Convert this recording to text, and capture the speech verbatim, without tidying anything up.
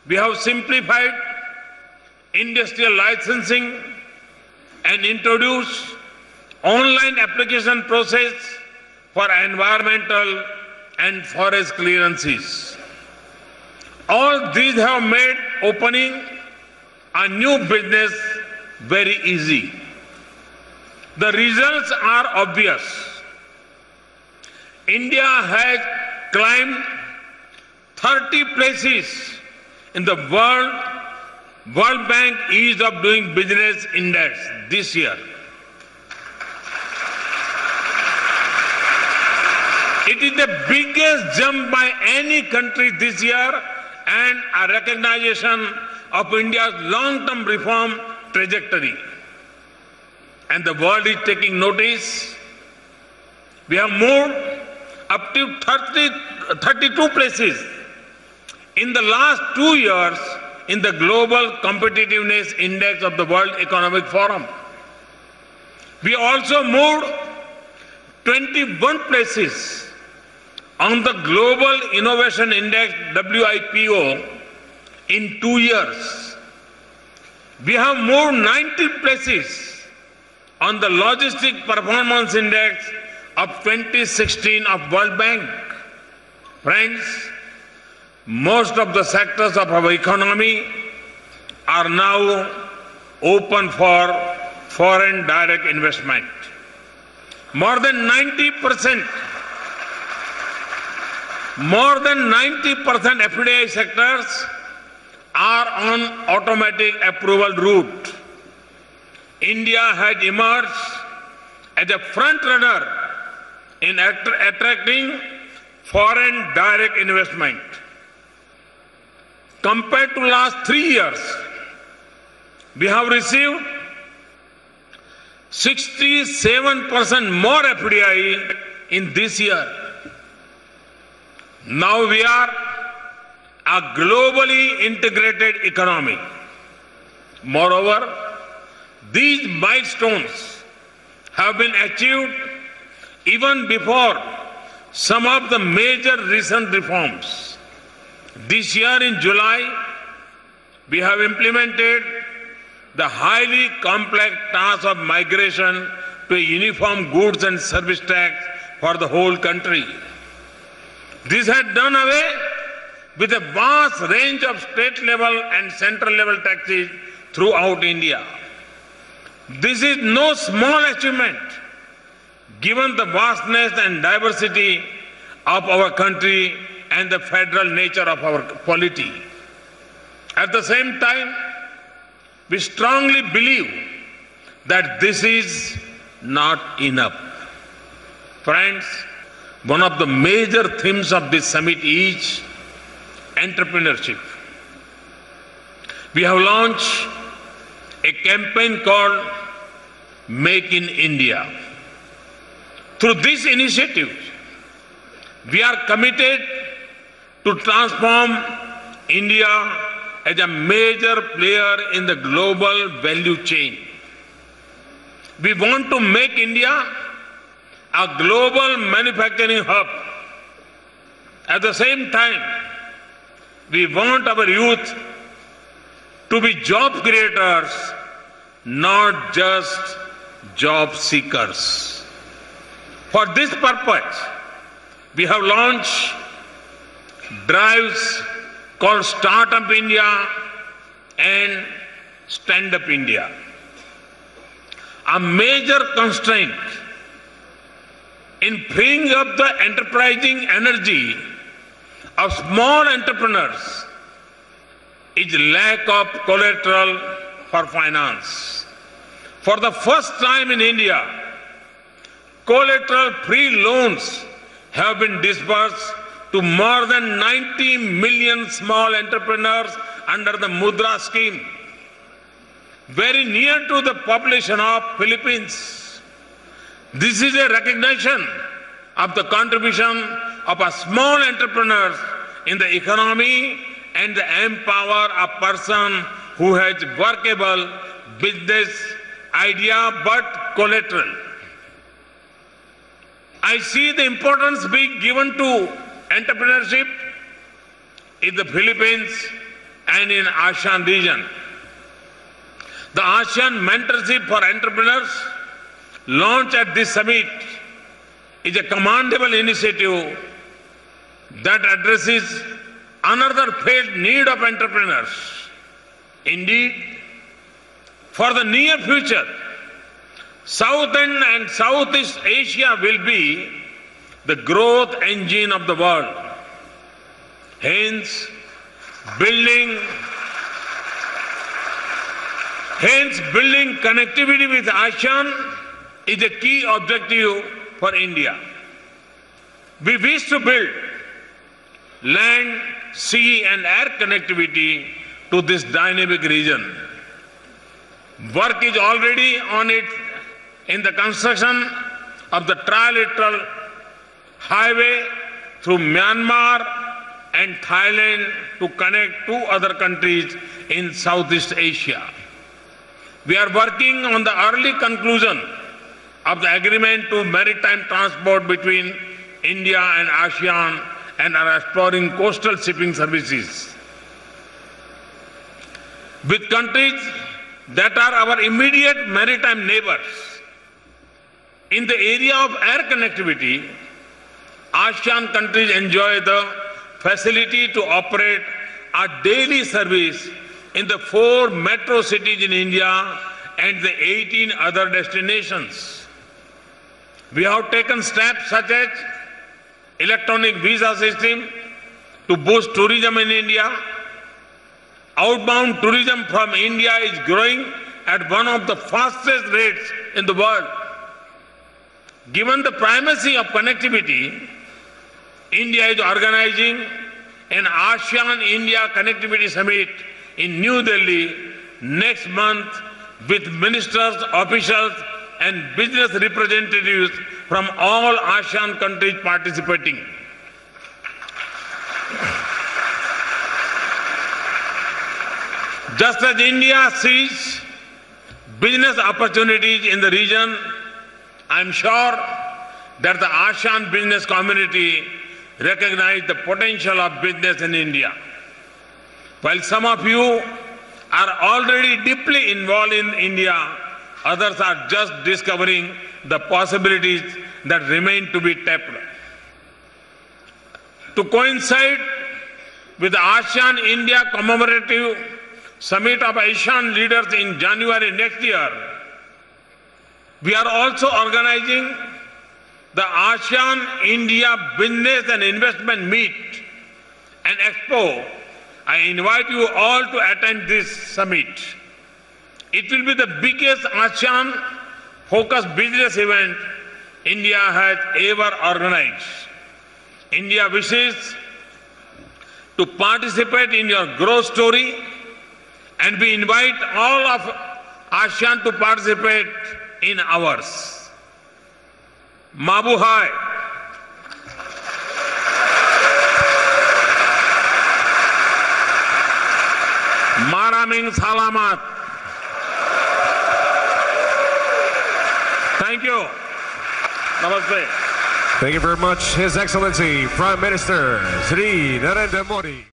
We have simplified industrial licensing and introduced online application process for environmental and forest clearances. All these have made opening a new business very easy. The results are obvious. India has climbed thirty places in the World, World Bank Ease of Doing Business Index this year. It is the biggest jump by any country this year and a recognition of India's long-term reform trajectory. And the world is taking notice. We have moved up to thirty, thirty-two places in the last two years in the Global Competitiveness Index of the World Economic Forum. We also moved twenty-one places on the Global Innovation Index, W I P O, in two years. We have moved ninety places on the Logistic Performance Index of twenty sixteen of World Bank. Friends, most of the sectors of our economy are now open for foreign direct investment. More than ninety percent, more than ninety percent F D I sectors are on automatic approval route. India has emerged as a front runner in attracting foreign direct investment. Compared to last three years, we have received sixty-seven percent more F D I in this year. Now we are a globally integrated economy. Moreover, these milestones have been achieved even before some of the major recent reforms. This year in July, we have implemented the highly complex task of migration to a uniform goods and service tax for the whole country. This had done away with a vast range of state level and central level taxes throughout India. This is no small achievement given the vastness and diversity of our country and the federal nature of our polity. At the same time, we strongly believe that this is not enough. Friends, one of the major themes of this summit is entrepreneurship. We have launched a campaign called Make in India. Through this initiative, we are committed to transform India as a major player in the global value chain. We want to make India a global manufacturing hub. At the same time, we want our youth to be job creators, not just job seekers. For this purpose, we have launched drives called Startup India and Stand Up India. A major constraint in freeing up the enterprising energy of small entrepreneurs is lack of collateral for finance. For the first time in India, collateral-free loans have been disbursed to more than ninety million small entrepreneurs under the Mudra scheme, very near to the population of Philippines. This is a recognition of the contribution of a small entrepreneurs in the economy and empower a person who has workable business idea but collateral. I see the importance being given to entrepreneurship in the Philippines and in ASEAN region. The ASEAN Mentorship for Entrepreneurs, launched at this summit, is a commendable initiative that addresses another felt need of entrepreneurs. Indeed, for the near future, Southern and Southeast Asia will be the growth engine of the world. Hence, building, hence building connectivity with ASEAN is a key objective for India. We wish to build land, sea and air connectivity to this dynamic region. Work is already on it in the construction of the trilateral highway through Myanmar and Thailand to connect two other countries in Southeast Asia. We are working on the early conclusion of the agreement to maritime transport between India and ASEAN and are exploring coastal shipping services. With countries that are our immediate maritime neighbors, in the area of air connectivity, ASEAN countries enjoy the facility to operate a daily service in the four metro cities in India and the eighteen other destinations. We have taken steps such as electronic visa system to boost tourism in India. Outbound tourism from India is growing at one of the fastest rates in the world. Given the primacy of connectivity, India is organizing an ASEAN-India Connectivity Summit in New Delhi next month with ministers, officials and business representatives from all ASEAN countries participating. Just as India sees business opportunities in the region, I am sure that the ASEAN business community recognize the potential of business in India. While some of you are already deeply involved in India, others are just discovering the possibilities that remain to be tapped. To coincide with the ASEAN-India commemorative Summit of ASEAN leaders in January next year, we are also organizing the ASEAN-India Business and Investment Meet and Expo. I invite you all to attend this summit. It will be the biggest ASEAN-focused business event India has ever organized. India wishes to participate in your growth story, and we invite all of ASEAN to participate in ours. Mabuhay. Maraming Salamat. Thank you. Namaste. Thank you very much, His Excellency Prime Minister Shri Narendra Modi.